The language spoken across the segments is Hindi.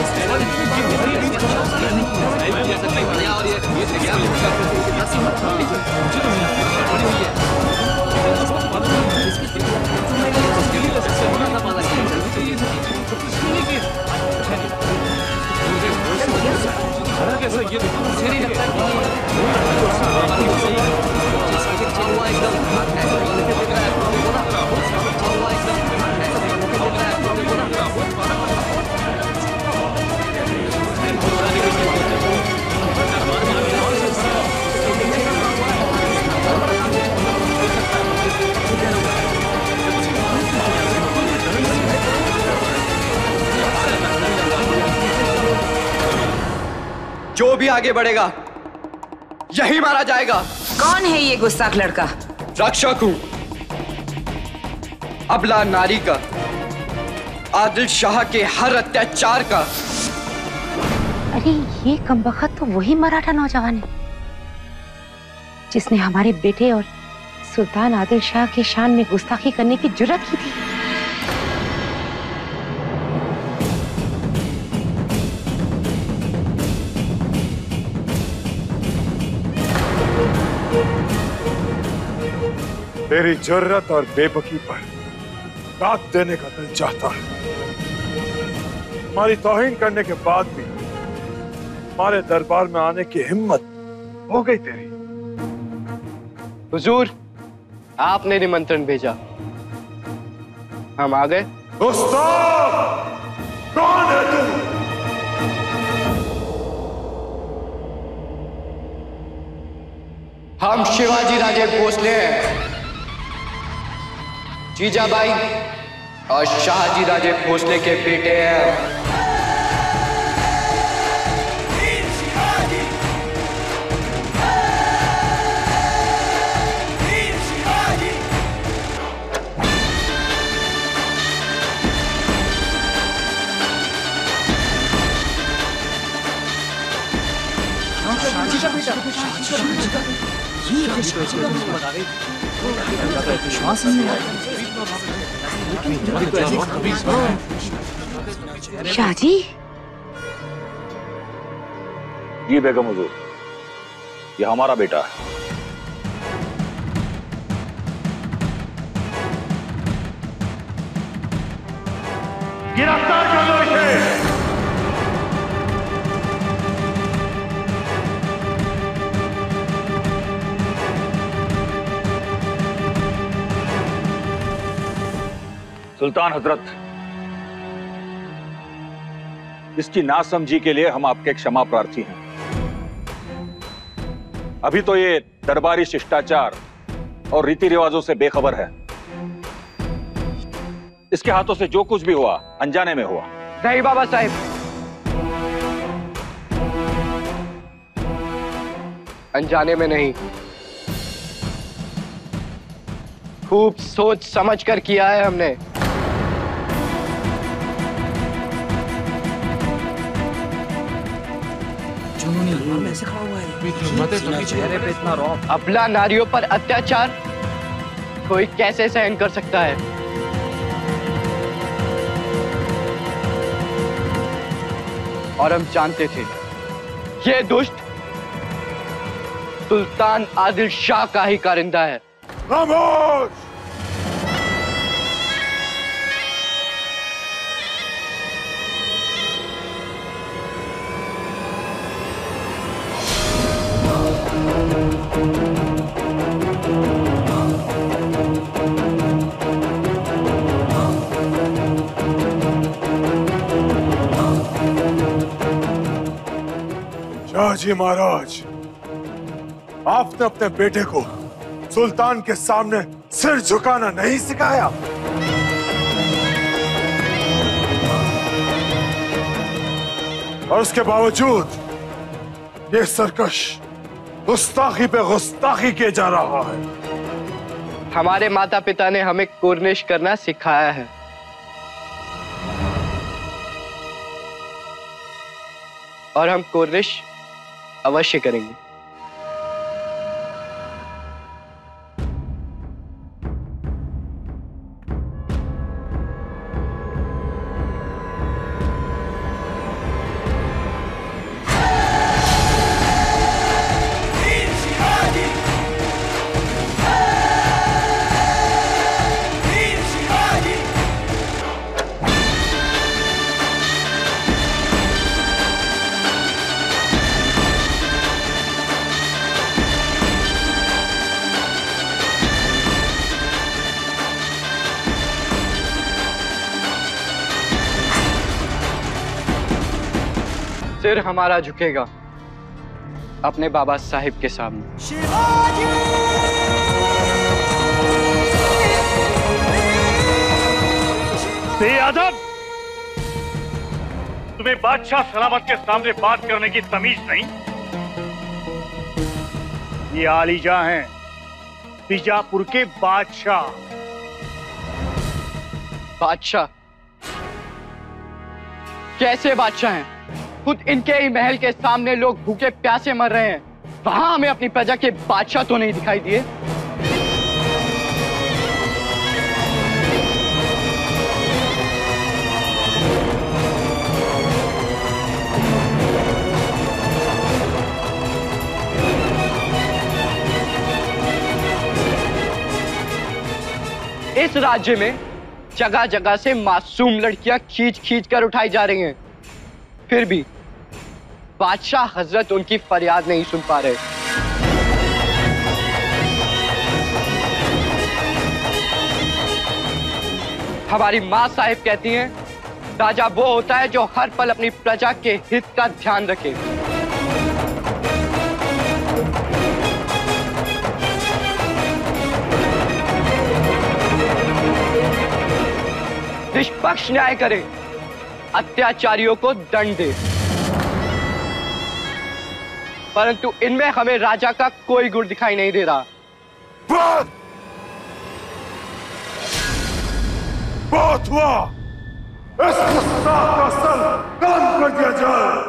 जो भी आगे बढ़ेगा यही मारा जाएगा। कौन है ये गुस्ताख लड़का? रक्षक हूं, अबला नारी का, आदिल शाह के हर अत्याचार का। अरे ये कमबख्त तो वही मराठा नौजवान है जिसने हमारे बेटे और सुल्तान आदिल शाह के शान में गुस्ताखी करने की जुर्रत की थी। तेरी जुर्रत और बेबकी पर दाद देने का दिल चाहता है। हमारी तौहीन करने के बाद भी हमारे दरबार में आने की हिम्मत हो गई तेरी। हुजूर, आपने निमंत्रण भेजा, हम आ गए। उस्ताद, कौन है तू? हम शिवाजी राजे भोसले हैं, जीजाबाई और शाहजी राजे भोसले के बेटे हैं। शाहजी, जी बेगम हुजूर, ये हमारा बेटा है। गिरफ्तार कर लो इसे। सुल्तान हजरत, इसकी नासमझी के लिए हम आपके क्षमा प्रार्थी हैं। अभी तो ये दरबारी शिष्टाचार और रीति रिवाजों से बेखबर है। इसके हाथों से जो कुछ भी हुआ अनजाने में हुआ। नहीं बाबा साहब, अनजाने में नहीं, खूब सोच समझ कर किया है हमने। ऐसे खड़ा हुआ है। अबला नारियों पर अत्याचार कोई कैसे सहन कर सकता है? और हम जानते थे ये दुष्ट सुल्तान आदिल शाह का ही कारिंदा है। खामोश! शाहजी महाराज, आपने अपने बेटे को सुल्तान के सामने सिर झुकाना नहीं सिखाया। और उसके बावजूद ये सरकश गुस्ताखी पे गुस्ताखी किए जा रहा है। हमारे माता पिता ने हमें कुर्निश करना सिखाया है, और हम कुर्निश अवश्य करेंगे। सिर हमारा झुकेगा अपने बाबा साहिब के सामने। बेअदब! तुम्हें बादशाह सलामत के सामने बात करने की तमीज नहीं? ये आलीजा हैं, बीजापुर के बादशाह। बादशाह? कैसे बादशाह हैं? खुद इनके ही महल के सामने लोग भूखे प्यासे मर रहे हैं, वहां हमें अपनी प्रजा के बादशाह तो नहीं दिखाई दिए। इस राज्य में जगह जगह से मासूम लड़कियां खींच खींच कर उठाई जा रही हैं, फिर भी बादशाह हजरत उनकी फरियाद नहीं सुन पा रहे। हमारी मां साहिब कहती हैं, राजा वो होता है जो हर पल अपनी प्रजा के हित का ध्यान रखे। निष्पक्ष न्याय करे, अत्याचारियों को दंड दे। परंतु इनमें हमें राजा का कोई गुण दिखाई नहीं दे रहा। बहुत हुआ, इस गुस्ताख का सर कलम कर दिया जाए।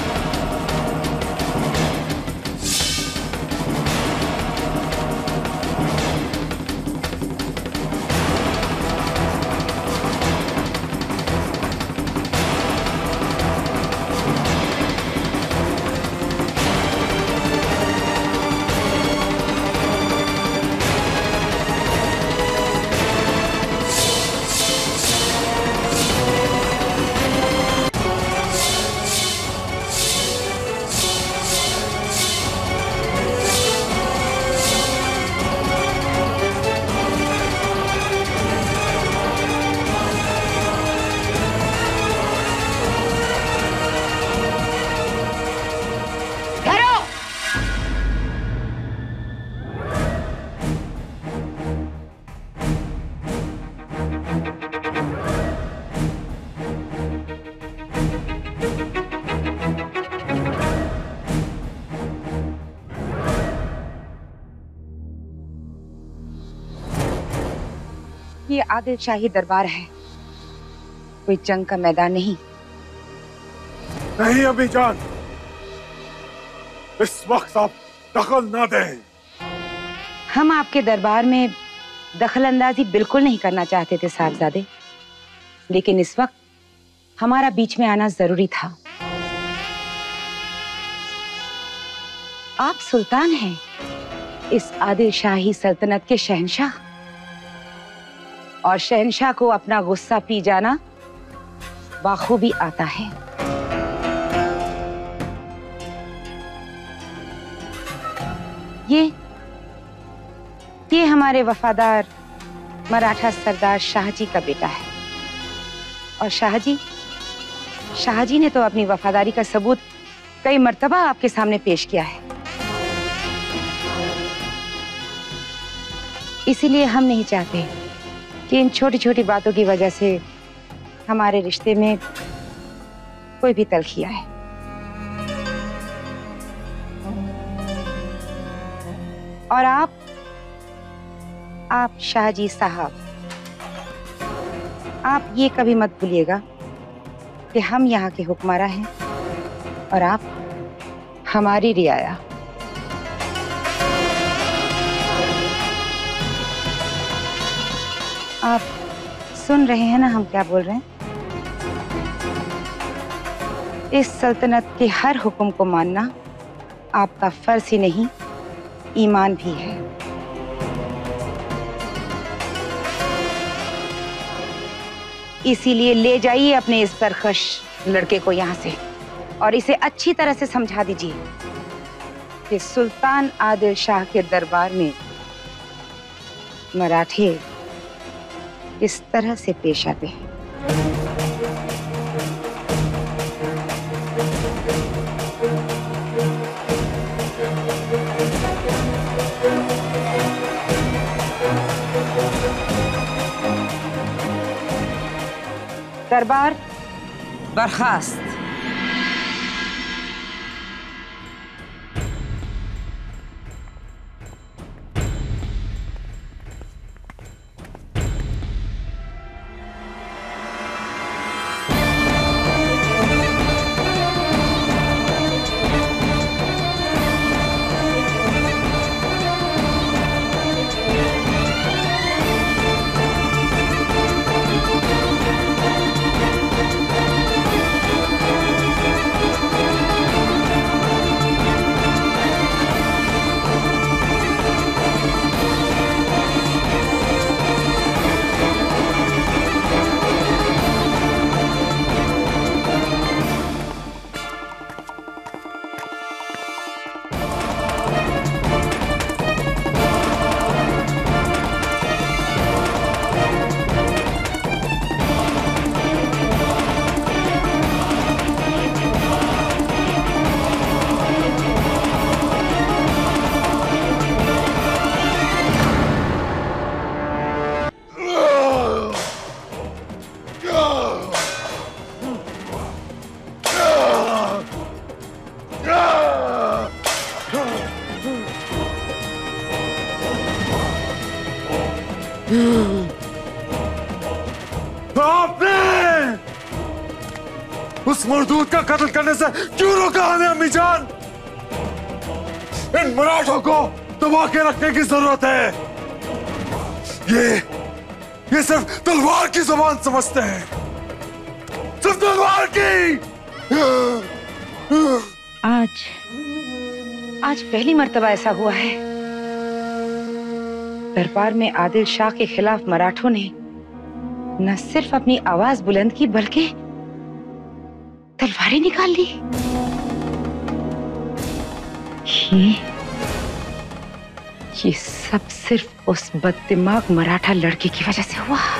ये आदिल शाही दरबार है, कोई जंग का मैदान नहीं। नहीं अभी जान, इस वक्त आप दखल ना दें। हम आपके दरबार में दखल अंदाजी बिल्कुल नहीं करना चाहते थे साहबजादे, लेकिन इस वक्त हमारा बीच में आना जरूरी था। आप सुल्तान हैं, इस आदिल शाही सल्तनत के शहंशाह, और शहंशाह को अपना गुस्सा पी जाना बाखूबी आता है। ये हमारे वफादार मराठा सरदार शाहजी का बेटा है, और शाहजी ने तो अपनी वफादारी का सबूत कई मर्तबा आपके सामने पेश किया है। इसीलिए हम नहीं चाहते कि इन छोटी छोटी बातों की वजह से हमारे रिश्ते में कोई भी तलखी आए। और आप शाहजी साहब, आप ये कभी मत भूलिएगा कि हम यहाँ के हुक्मरां हैं और आप हमारी रियाया। आप सुन रहे हैं ना हम क्या बोल रहे हैं? इस सल्तनत के हर हुक्म को मानना आपका फर्ज ही नहीं, ईमान भी है। इसीलिए ले जाइए अपने इस सरकश लड़के को यहाँ से, और इसे अच्छी तरह से समझा दीजिए कि सुल्तान आदिल शाह के दरबार में मराठे इस तरह से पेश आते हैं। दरबार बर्खास्त। आपने उस मरदूद का कत्ल करने से क्यों रोका हमें अम्मी जान? इन मराठों को दबा के रखने की जरूरत है। ये सिर्फ तलवार की जुबान समझते हैं, सिर्फ तलवार की। आज पहली मर्तबा ऐसा हुआ है। दरबार में आदिल शाह के खिलाफ मराठों ने न सिर्फ अपनी आवाज बुलंद की बल्कि तलवारें निकाल ली। ये सब सिर्फ उस बददिमाग मराठा लड़के की वजह से हुआ।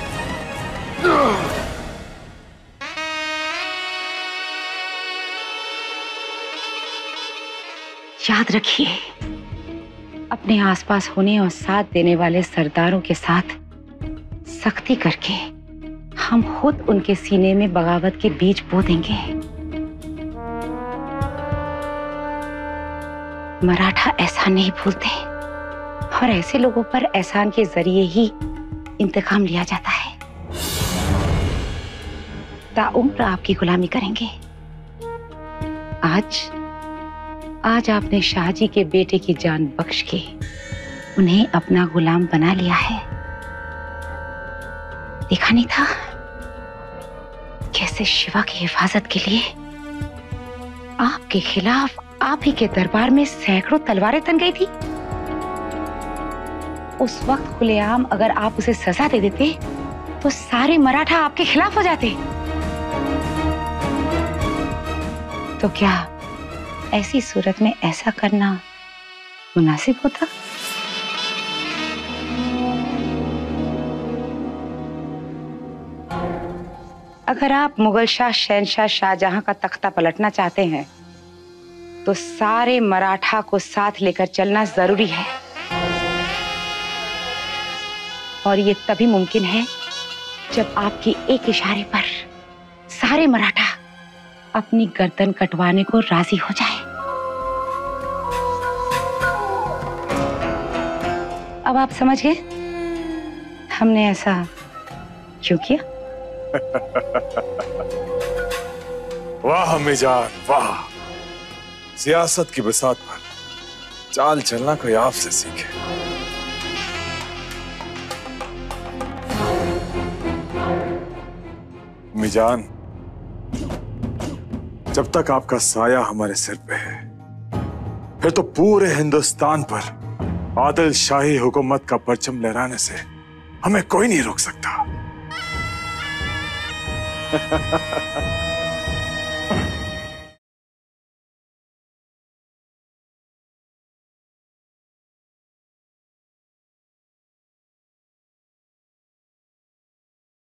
याद रखिए, अपने आसपास होने और साथ देने वाले सरदारों के साथ सख्ती करके हम खुद उनके सीने में बगावत के बीज बो देंगे। मराठा एहसान नहीं भूलते और ऐसे लोगों पर एहसान के जरिए ही इंतकाम लिया जाता है। ताउम्र आपकी गुलामी करेंगे। आज आपने शाहजी के बेटे की जान बख्श के उन्हें अपना गुलाम बना लिया है। देखा नहीं था कैसे शिवा की हिफाजत के लिए आपके खिलाफ आप ही के दरबार में सैकड़ों तलवारें तन गई थी। उस वक्त खुलेआम अगर आप उसे सजा दे देते तो सारे मराठा आपके खिलाफ हो जाते। तो क्या ऐसी सूरत में ऐसा करना मुनासिब होता? अगर आप मुगल शाह शहनशाह शाहजहां का तख्ता पलटना चाहते हैं तो सारे मराठा को साथ लेकर चलना जरूरी है। और ये तभी मुमकिन है जब आपके एक इशारे पर सारे मराठा अपनी गर्दन कटवाने को राजी हो जाए। अब आप समझ गए हमने ऐसा क्यों किया? वाह अम्मी जान वाह, सियासत की बिसात पर चाल चलना कोई आपसे सीखे। अम्मी जान, जब तक आपका साया हमारे सिर पे है फिर तो पूरे हिंदुस्तान पर आदिल शाही हुकूमत का परचम लहराने से हमें कोई नहीं रोक सकता।